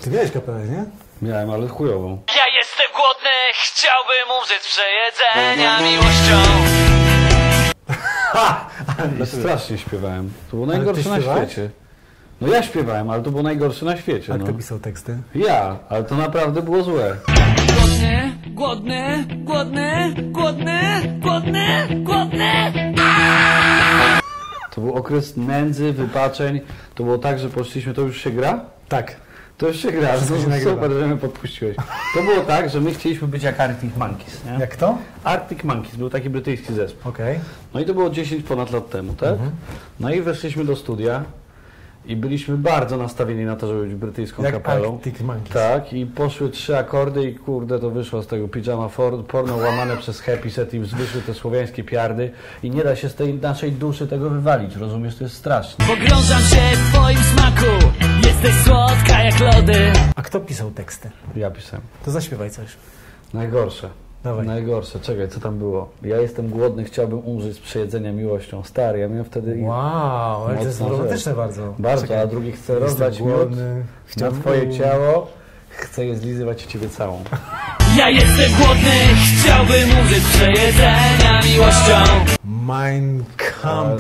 Ty miałeś kapelę, nie? Miałem, ale chujową. Ja jestem głodny, chciałbym umrzeć z przejedzenia miłością. Strasznie śpiewałem. To było najgorsze na świecie. No ja śpiewałem, ale to było najgorsze na świecie. A kto pisał teksty? Ja, ale to naprawdę było złe. Głodny, głodny, głodny, głodny, głodny, głodny. To był okres nędzy, wypaczeń. To było tak, że poszliśmy, to już się gra? Tak. To już się gra, Wszystko się nagrywa. super, że mnie podpuściłeś. To było tak, że my chcieliśmy być jak Arctic Monkeys, nie? Jak to? Arctic Monkeys, był taki brytyjski zespół. Okej. No i to było 10 ponad lat temu, tak? No i weszliśmy do studia i byliśmy bardzo nastawieni na to, żeby być brytyjską Jak kapelą. Arctic Monkeys. Tak, i poszły 3 akordy i kurde, to wyszło z tego pijama porno łamane przez happy set i wyszły te słowiańskie piardy i nie da się z tej naszej duszy tego wywalić, rozumiesz? To jest straszne. Pogrążam się w twoim smaku. Jesteś słodka jak lody. A kto pisał teksty? Ja pisałem. To zaśpiewaj coś. Najgorsze. Dawaj. Najgorsze. Czekaj, co tam było? Ja jestem głodny, chciałbym umrzeć z przejedzenia miłością. Stary, ja miałem wtedy... Wow, ale to jest Mocna romantyczne rzecz. bardzo. Bardzo, Czekaj. a drugi chce Jestem rozlać miód głodny, na chciałbym- twoje ciało, chce je zlizywać ciebie całą. Ja jestem głodny, chciałbym umrzeć z przejedzenia miłością. Mein Kampf.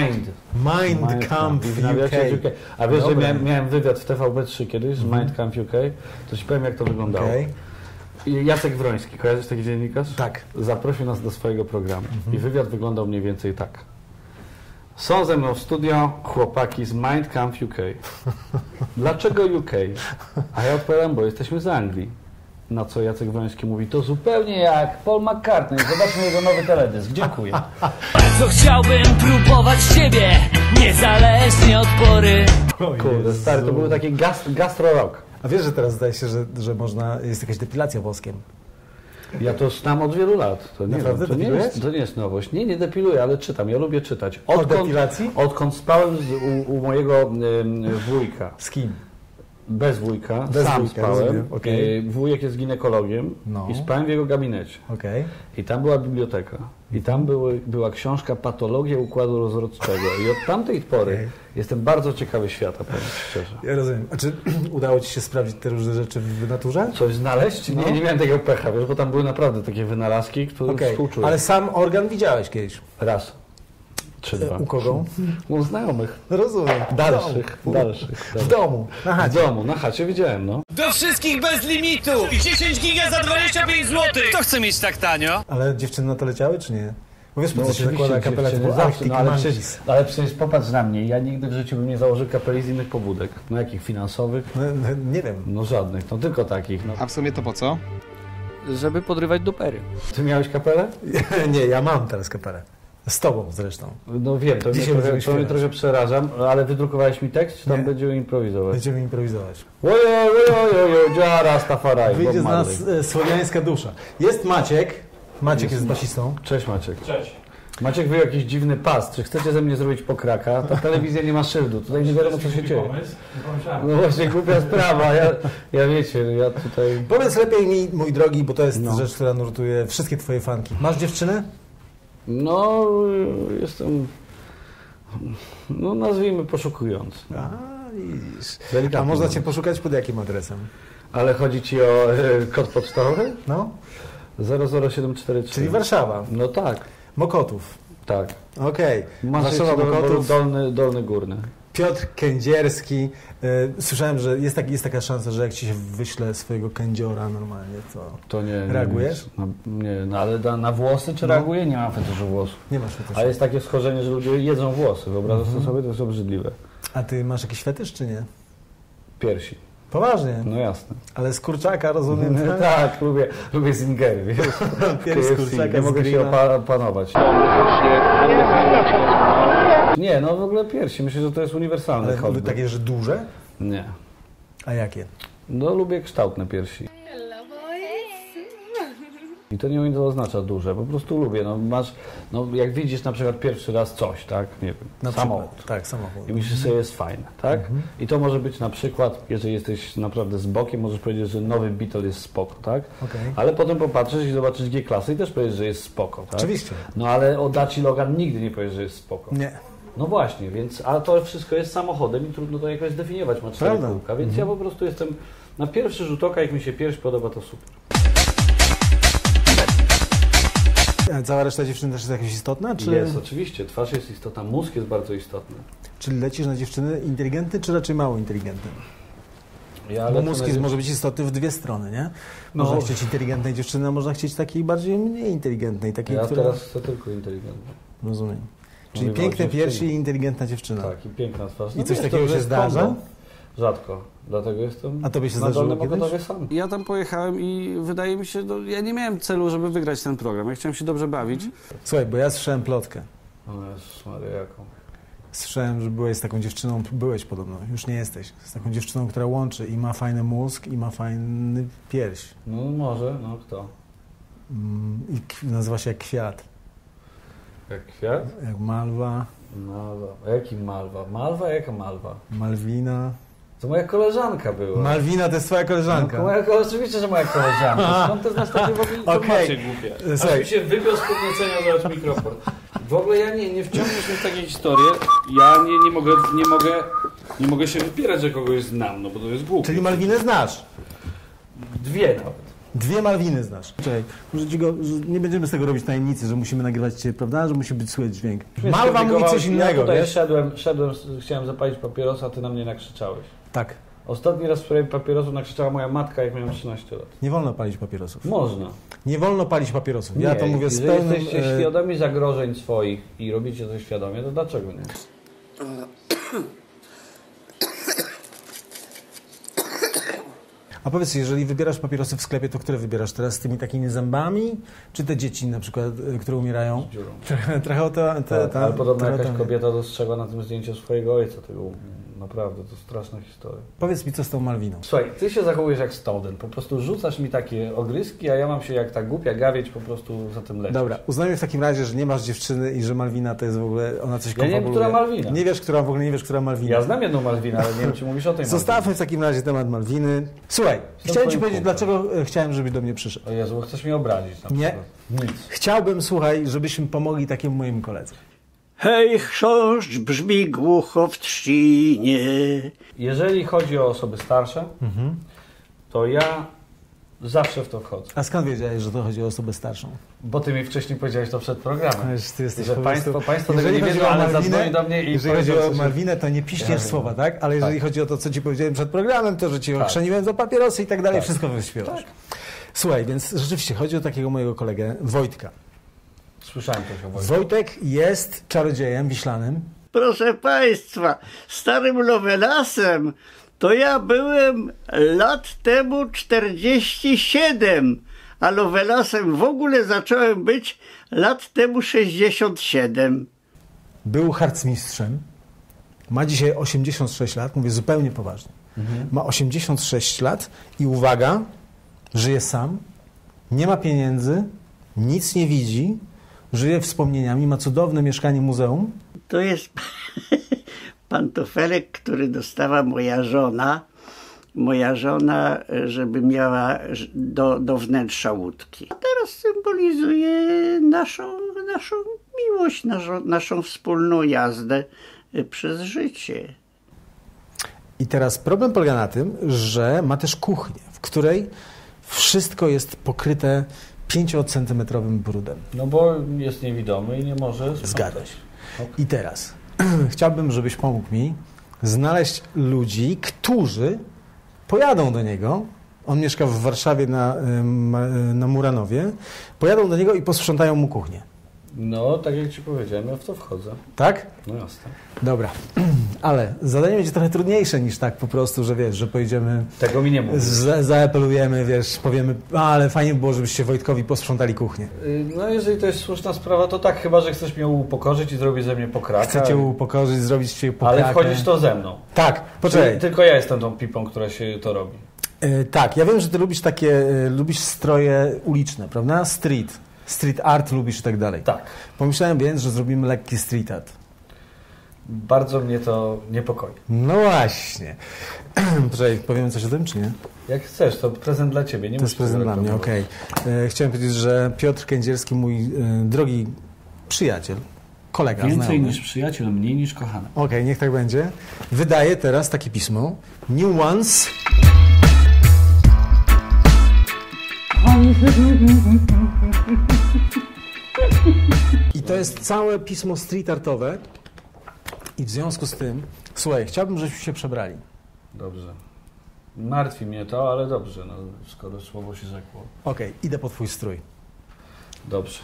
Mind Camp I w UK. nawiasie UK. A wiesz, Dobra. że miałem wywiad w TVP3 kiedyś z Mind Camp UK? To ci powiem, jak to wyglądało. Okej. I Jacek Wroński, kojarzysz taki dziennikarz? Tak. Zaprosił nas do swojego programu. I wywiad wyglądał mniej więcej tak. Są ze mną w studio chłopaki z Mind Camp UK. Dlaczego UK? A ja odpowiadam, bo jesteśmy z Anglii. Na co Jacek Wroński mówi, to zupełnie jak Paul McCartney. Zobaczmy jego nowy teledysk. Dziękuję. Co chciałbym próbować ciebie, niezależnie od pory. Kurde, stary, to były takie gastro rock. A wiesz, że teraz zdaje się, że można, jest jakaś depilacja włoskiem. Ja to znam od wielu lat. To nie, Naprawdę to nie, depilujesz? jest, to nie jest nowość. Nie depiluję, ale czytam. Ja lubię czytać. O depilacji? Odkąd spałem u mojego wujka. Z kim? Bez wujka, Bez sam wujka, spałem. rozumiem, okej. Wujek jest ginekologiem No. i spałem w jego gabinecie. Okej. I tam była biblioteka. I tam była książka Patologia układu rozrodczego. I od tamtej pory Okej. jestem bardzo ciekawy świata, powiem szczerze. Ja rozumiem. A czy udało ci się sprawdzić te różne rzeczy w naturze? Coś znaleźć? No. Nie miałem tego pecha, wiesz, bo tam były naprawdę takie wynalazki, które Okej. współczułem. Ale sam organ widziałeś kiedyś. Raz. Czy dwa. U kogo? U znajomych. Rozumiem. Dalszych. W domu. Na W chacie. domu, na chacie widziałem, no. Do wszystkich bez limitu. 10 giga za 25 zł. Kto chce mieć tak tanio? Ale dziewczyny na to leciały, czy nie? Bo wiesz, po co się oczywiście zakłada kapela dziewczyny typu zawsze, Arctic no, ale, Monkeys? ale przecież popatrz na mnie, ja nigdy w życiu bym nie założył kapeli z innych pobudek. No jakich finansowych? No, nie wiem. No żadnych, no tylko takich. No. A w sumie to po co? Żeby podrywać dupery. Ty miałeś kapelę? Nie, ja mam teraz kapelę. Z tobą zresztą. No wiem, to mnie Dzisiaj trochę, będziemy to mnie śpiewać. trochę przerażam, ale wydrukowałeś mi tekst, czy tam Nie. będziemy improwizować? Będziemy improwizować. Ojo, Jara Stafaraj. Wyjdzie z nas słowiańska dusza. Jest Maciek. Maciek jest basistą. Cześć Maciek. Cześć. Maciek wyjął jakiś dziwny pas. Czy chcecie ze mnie zrobić pokraka? Ta telewizja nie ma szyldu. Tutaj nie wiadomo, co się dzieje. No właśnie, głupia sprawa. Ja wiecie, ja tutaj... Powiedz lepiej mi, mój drogi, bo to jest No. rzecz, która nurtuje wszystkie twoje fanki. Masz dziewczynę? No, jestem... No, nazwijmy poszukujący. A, widzisz. Delikatnie A można mówiąc. cię poszukać pod jakim adresem? Ale chodzi ci o kod pocztowy? No, 00743. czyli Warszawa. No tak, Mokotów. tak. Okej. Warszawa, Mokotów. dolny górny. Piotr Kędzierski. Słyszałem, że jest taka szansa, że jak ci się wyśle swojego kędziora normalnie, To nie Reagujesz? Nie, no ale na włosy czy No. reaguję? Nie mam fetuszu włosów. nie masz fetuszu. A jest takie schorzenie, że ludzie jedzą włosy. Wyobrażasz sobie? To jest obrzydliwe. A ty masz jakiś fetysz, czy nie? Piersi. Poważnie. No jasne. Ale z kurczaka, rozumiem. Tak, lubię zingery, wiesz? Pierś z KFC, kurczaka, nie z mogę się grilla. opanować. Nie, no w ogóle piersi. Myślę, że to jest uniwersalny Ale hobby. takie, że duże? Nie. A jakie? No lubię kształtne piersi. I to nie oznacza duże, po prostu lubię. No masz, no jak widzisz na przykład pierwszy raz coś, tak? Nie wiem, Na samochód. przykład. Tak, samochód. I myślisz sobie, jest fajne, tak? I to może być na przykład, jeżeli jesteś naprawdę z bokiem, możesz powiedzieć, że nowy Beetle jest spoko, tak? Okej. Ale potem popatrzysz i zobaczysz G-klasy i też powiesz, że jest spoko, tak? Oczywiście. No ale o Daci Logan nigdy nie powiesz, że jest spoko. Nie. No właśnie, więc, a to wszystko jest samochodem i trudno to jakoś zdefiniować, ma 4 Prawda. kółka, więc ja po prostu jestem Na pierwszy rzut oka, jak mi się pierś podoba, to super. A cała reszta dziewczyn też jest jakaś istotna? Czy... Jest, oczywiście. Twarz jest istotna, mózg jest bardzo istotny. Czyli lecisz na dziewczyny inteligentne, czy raczej mało inteligentne? Bo mózg może być istotny w dwie strony, nie? Można chcieć inteligentnej dziewczyny, a można chcieć takiej bardziej mniej inteligentnej. Takiej, która... teraz chcę tylko inteligentnej. Rozumiem. Czyli piękne piersi i inteligentna dziewczyna. Tak, i piękna twarz. I coś takiego się zdarza? Rzadko. Dlatego jestem A tobie się zdarzyło kiedyś? Sam. Ja tam pojechałem i wydaje mi się, ja nie miałem celu, żeby wygrać ten program. Ja chciałem się dobrze bawić. Słuchaj, bo ja słyszałem plotkę. O Jezus Maria, jaką? Słyszałem, że byłeś z taką dziewczyną, byłeś podobno, już nie jesteś, z taką dziewczyną, która łączy i ma fajny mózg i ma fajny pierś. No może, no kto? I nazywa się jak kwiat. Jak kwiat? Jak malwa. Malwa. A jaki malwa? Malwa? Jaka malwa? Malwina. To moja koleżanka była. Malwina to jest twoja koleżanka. No, oczywiście, że moja koleżanka. Skąd to znasz takie w ogóle informacje głupie? Aż mi się wybił z podniecenia zobacz mikrofon. W ogóle ja nie wciągniesz mnie w takie historie. Ja nie mogę się wypierać, że kogoś znam, no bo to jest głupie. Czyli Malwinę znasz? Dwie nawet. Dwie Malwiny znasz. Czekaj, nie będziemy z tego robić tajemnicy, że musimy nagrywać cię, prawda? Że musi być słychać dźwięk. Malwa mówi coś innego, ja tutaj wiesz? szedłem, chciałem zapalić papierosa, a ty na mnie nakrzyczałeś. Tak. Ostatni raz w sprawie papierosów nakrzyczała moja matka, jak miałem 13 lat. Nie wolno palić papierosów. Można. Nie wolno palić papierosów. Nie, ja to mówię z pełnym... Jeżeli jesteście świadomi zagrożeń swoich i robicie to świadomie, to dlaczego nie? A powiedz, jeżeli wybierasz papierosy w sklepie, to które wybierasz? Teraz z tymi takimi zębami? Czy te dzieci na przykład, które umierają? Z dziurą. Trochę o to... Ale podobno jakaś kobieta dostrzegła na tym zdjęciu swojego ojca. Tego, naprawdę, to straszna historia. Powiedz mi, co z tą Malwiną? Słuchaj, ty się zachowujesz jak Snowden. Po prostu rzucasz mi takie ogryski, a ja mam się jak ta głupia gawieć po prostu za tym lecieć. Dobra, uznajmy w takim razie, że nie masz dziewczyny i że Malwina to jest w ogóle... Ona coś Ja nie wiem, która Malwina. Nie wiesz, która w ogóle nie wiesz, która Malwina. Ja znam jedną Malwinę, ale nie wiem, czy mówisz o tej Malwinie. Zostawmy w takim razie temat Malwiny. Słuchaj, chciałem ci powiedzieć, dlaczego chciałem, żebyś do mnie przyszedł. O Jezu, chcesz mnie obrazić na Nie. Nic. Chciałbym, słuchaj, żebyśmy pomogli takiemu mojemu koledze. Hej, chrząszcz brzmi głucho w trzcinie. Jeżeli chodzi o osoby starsze, to ja zawsze w to wchodzę. A skąd wiedziałeś, że to chodzi o osobę starszą? Bo ty mi wcześniej powiedziałeś to przed programem. Wiesz, ty jesteś że po państwo tego jeżeli nie chodzi wiedzą, o ale Malwinę, zadzwoni do mnie i jeżeli chodzi powiedział, o że- Malwinę, to nie piśniesz Ja słowa, wiem. tak? Ale jeżeli chodzi o to, co ci powiedziałem przed programem, to, że cię ochrzeniłem za papierosy i tak dalej, wszystko wyśpiewasz. Słuchaj, więc rzeczywiście chodzi o takiego mojego kolegę, Wojtka. Słyszałem coś o Wojtku. Wojtek jest czarodziejem wiślanym. Proszę Państwa, starym Lovelasem to ja byłem lat temu 47, a Lovelasem w ogóle zacząłem być lat temu 67. Był harcmistrzem. Ma dzisiaj 86 lat, mówię zupełnie poważnie. Ma 86 lat i uwaga, żyje sam, nie ma pieniędzy, nic nie widzi, żyje wspomnieniami, ma cudowne mieszkanie muzeum. To jest pantofelek, który dostała moja żona. Moja żona, żeby miała do wnętrza łódki. A teraz symbolizuje naszą miłość, naszą wspólną jazdę przez życie. I teraz problem polega na tym, że ma też kuchnię, w której wszystko jest pokryte 5-centymetrowym brudem. No bo jest niewidomy i nie może sprzątać. Zgadza się. I teraz chciałbym, żebyś pomógł mi znaleźć ludzi, którzy pojadą do niego. On mieszka w Warszawie na Muranowie. Pojadą do niego i posprzątają mu kuchnię. No, tak jak ci powiedziałem, ja w to wchodzę. Tak? No jasne. Dobra. Ale zadanie będzie trochę trudniejsze niż tak po prostu, że wiesz, że pojedziemy, Tego mi nie mówisz. zaapelujemy, wiesz, powiemy, ale fajnie by było, żebyście Wojtkowi posprzątali kuchnię. No jeżeli to jest słuszna sprawa, to tak, chyba że chcesz mnie upokorzyć i zrobić ze mnie pokraka. Chcecie upokorzyć, zrobić cię pokrakę. Ale wchodzisz to ze mną. Tak, poczekaj. Czyli tylko ja jestem tą pipą, która się to robi. Tak, ja wiem, że ty lubisz lubisz stroje uliczne, prawda? Street art lubisz i tak dalej. Tak. Pomyślałem więc, że zrobimy lekki street art. Bardzo mnie to niepokoi. No właśnie. Poczekaj, powiemy coś o tym, czy nie? Jak chcesz, to prezent dla ciebie. Nie To jest musisz prezent tego dla mnie, reklamować. okej. Chciałem powiedzieć, że Piotr Kędzierski, mój drogi przyjaciel, kolega, Więcej znajomy. niż przyjaciel, mniej niż kochany. Okej, niech tak będzie. Wydaje teraz takie pismo. New Ones. I to jest całe pismo street artowe. I w związku z tym, słuchaj, chciałbym, żebyśmy się przebrali. Dobrze. Martwi mnie to, ale dobrze, no, skoro słowo się rzekło. Okej, idę po twój strój. Dobrze.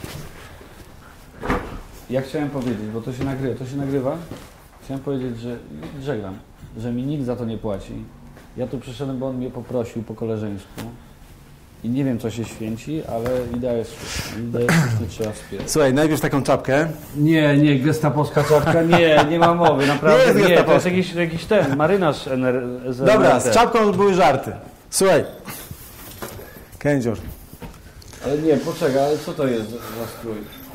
Ja chciałem powiedzieć, bo to się nagrywa. Chciałem powiedzieć, że żegnam, że mi nikt za to nie płaci. Ja tu przyszedłem, bo on mnie poprosił po koleżeńsku. I nie wiem, co się święci, ale idea jest słuszna. Idea jest słuszna, trzeba wspierać. Słuchaj, najpierw taką czapkę. Nie, gestapowska czapka, nie ma mowy, naprawdę. Nie jest Nie, to jest jakiś ten, marynarz Dobra, z czapką już były żarty. Słuchaj. Kędzior. Ale nie, poczekaj, ale co to jest za strój?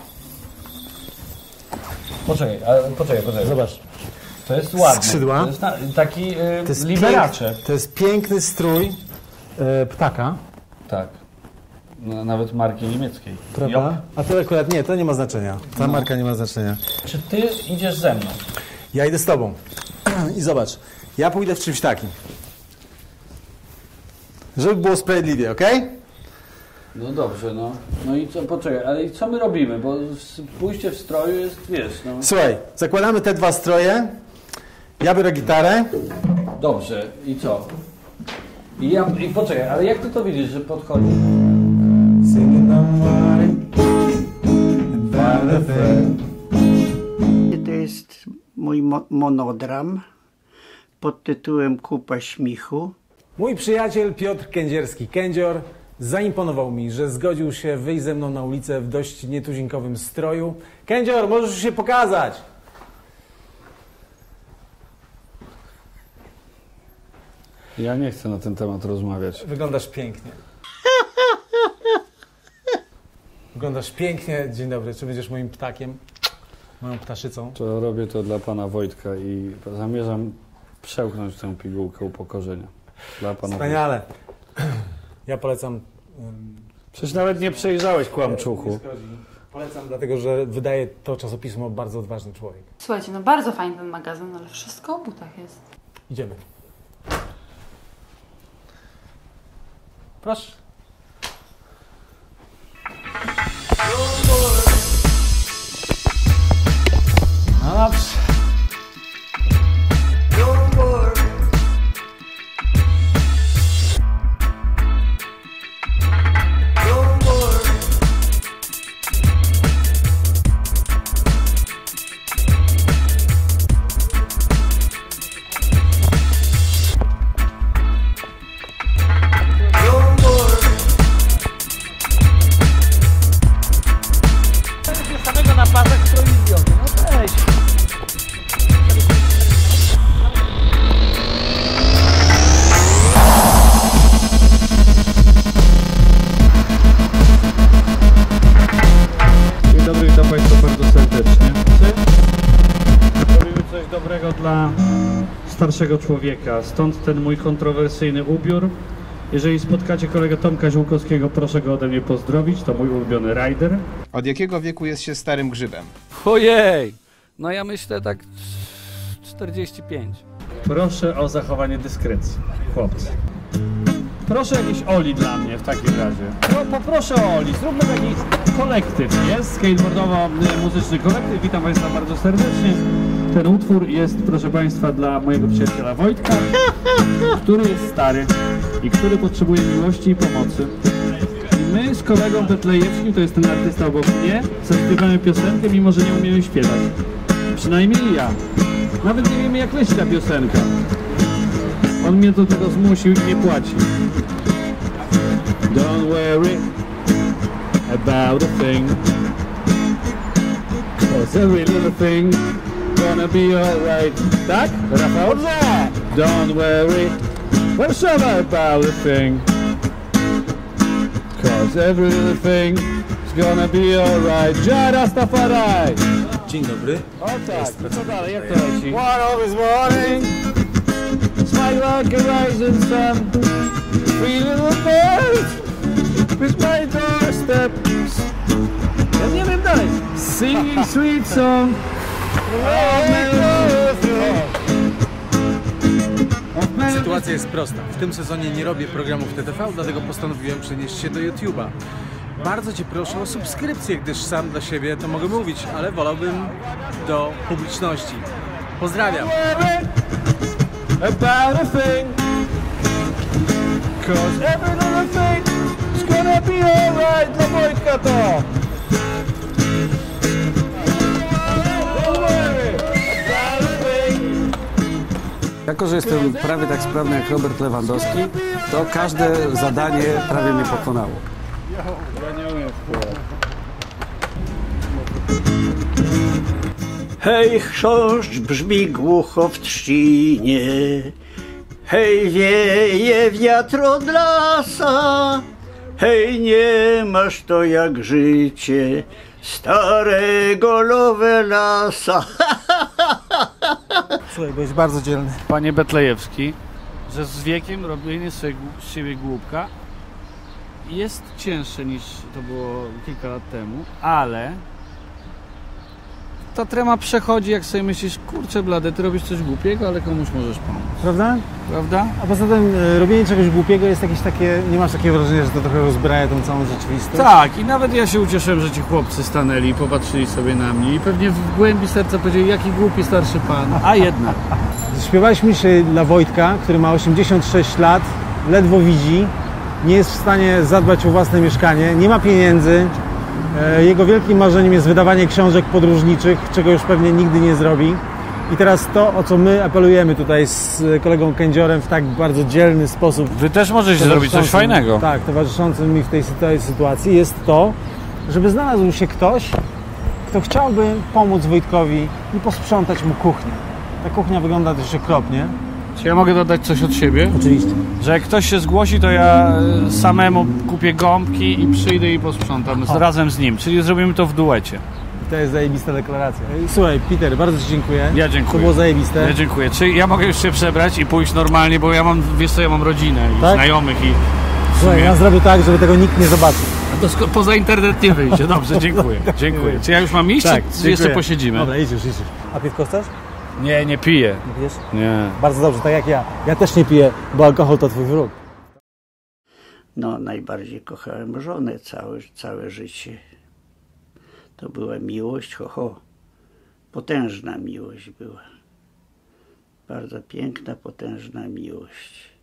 Poczekaj. Zobacz. To jest ładne. Skrzydła. To jest taki To jest liberacze. To jest piękny strój ptaka. Tak. No, nawet marki niemieckiej. Prawda? Jop. A to akurat nie, to nie ma znaczenia. Ta marka nie ma znaczenia. Czy ty idziesz ze mną? Ja idę z tobą. I zobacz, ja pójdę w czymś takim. Żeby było sprawiedliwie, okej? No dobrze, no. No i co, poczekaj, ale i co my robimy? Bo pójście w stroju jest, wiesz, no. Słuchaj, zakładamy te dwa stroje. Ja biorę gitarę. Dobrze, i co? I poczekaj, ale jak ty to widzisz, że podchodzi? To jest mój monodram pod tytułem Kupa śmichu. Mój przyjaciel Piotr Kędzierski, Kędzior, zaimponował mi, że zgodził się wyjść ze mną na ulicę w dość nietuzinkowym stroju. Kędzior, możesz już się pokazać! Ja nie chcę na ten temat rozmawiać. Wyglądasz pięknie. Wyglądasz pięknie. Dzień dobry, czy będziesz moim ptakiem? Moją ptaszycą? To robię to dla pana Wojtka i zamierzam przełknąć tę pigułkę upokorzenia. Dla pana Wspaniale. Ja polecam... Przecież nawet nie przejrzałeś, kłamczuchu. Polecam, dlatego że wydaje to czasopismo bardzo odważny człowiek. Słuchajcie, no bardzo fajny ten magazyn, ale wszystko o butach jest. Idziemy. Proszę. No dobrze. Dzień dobry, witam Państwa bardzo serdecznie. Robimy coś dobrego dla starszego człowieka, stąd ten mój kontrowersyjny ubiór. Jeżeli spotkacie kolegę Tomka Ziółkowskiego, proszę go ode mnie pozdrowić, to mój ulubiony rider. Od jakiego wieku jest się starym grzybem? Ojej! No ja myślę tak 45. Proszę o zachowanie dyskrecji, chłopcy. Proszę jakiś Oli dla mnie w takim razie. No poproszę o Oli, zróbmy taki kolektyw, jest? Skateboardowo-muzyczny kolektyw. Witam Państwa bardzo serdecznie. Ten utwór jest, proszę Państwa, dla mojego przyjaciela Wojtka, który jest stary i który potrzebuje miłości i pomocy. I my z kolegą Betlejewskim, to jest ten artysta obok mnie, zaśpiewamy piosenkę, mimo że nie umiemy śpiewać. Przynajmniej ja. Nawet nie wiemy, jak leci ta piosenka. On mnie do tego zmusił i nie płaci. Don't worry about a thing, 'cause every little thing gonna be alright. Tak? Rafał? Don't worry whatsoever about a thing, 'cause every little thing is gonna be alright. Ja Rastafari! Dzień dobry. O tak, co dalej? Jak to leci? One of this morning. Smile like a rising sun. Three little birds with my doorstep. Ja nie wiem dalej. Singing sweet song. sytuacja jest prosta. W tym sezonie nie robię programów TTV, dlatego postanowiłem przenieść się do YouTube'a. Bardzo Cię proszę o subskrypcję, gdyż sam dla siebie to mogę mówić, ale wolałbym do publiczności. Pozdrawiam! About a thing, 'cause every little thing is gonna be alright. Dla Wojtka to! Don't worry about a thing. Jako, że jestem prawie tak sprawny jak Robert Lewandowski, to każde zadanie prawie mnie pokonało. Hej, chrząszcz brzmi głucho w trzcinie, hej, wieje wiatr od lasa, hej, nie masz to jak życie starego Lovelasa. Słuchaj, byłeś bardzo dzielny. Panie Betlejewski, że z wiekiem robienie z siebie głupka jest cięższe niż to było kilka lat temu, ale ta trema przechodzi, jak sobie myślisz, kurczę blade, ty robisz coś głupiego, ale komuś możesz pomóc. Prawda? Prawda? A poza tym robienie czegoś głupiego jest jakieś takie, nie masz takiego wrażenia, że to trochę rozbraja tą całą rzeczywistość? Tak, i nawet ja się ucieszyłem, że ci chłopcy stanęli i popatrzyli sobie na mnie i pewnie w głębi serca powiedzieli, jaki głupi starszy pan, a jednak. Śpiewaliśmy dzisiaj dla Wojtka, który ma 86 lat, ledwo widzi, nie jest w stanie zadbać o własne mieszkanie, nie ma pieniędzy. Jego wielkim marzeniem jest wydawanie książek podróżniczych, czego już pewnie nigdy nie zrobi. I teraz to, o co my apelujemy tutaj z kolegą Kędziorem w tak bardzo dzielny sposób. Wy też możecie zrobić coś fajnego. Tak, towarzyszącym mi w tej sytuacji jest to, żeby znalazł się ktoś, kto chciałby pomóc Wojtkowi i posprzątać mu kuchnię. Ta kuchnia wygląda dość okropnie. Czy ja mogę dodać coś od siebie? Oczywiście. Że jak ktoś się zgłosi, to ja samemu kupię gąbki i przyjdę i posprzątam razem z nim. Czyli zrobimy to w duecie. To jest zajebista deklaracja. Słuchaj, Peter, bardzo Ci dziękuję. Ja dziękuję. To było zajebiste. Ja dziękuję. Czy ja mogę już się przebrać i pójść normalnie, bo ja mam, wiesz co, ja mam rodzinę i Tak? znajomych i... Słuchaj, ja zrobię tak, żeby tego nikt nie zobaczył. A to poza internet nie wyjdzie. Dobrze, dziękuję. Dziękuję. Czy ja już mam iść, Tak, czy jeszcze posiedzimy? Dobra, idź już. A piwko chcesz? Nie, nie piję. Nie pijesz? Nie. Bardzo dobrze, tak jak ja. Ja też nie piję, bo alkohol to Twój wróg. No, najbardziej kochałem żonę całe życie. To była miłość, potężna miłość była. Bardzo piękna, potężna miłość.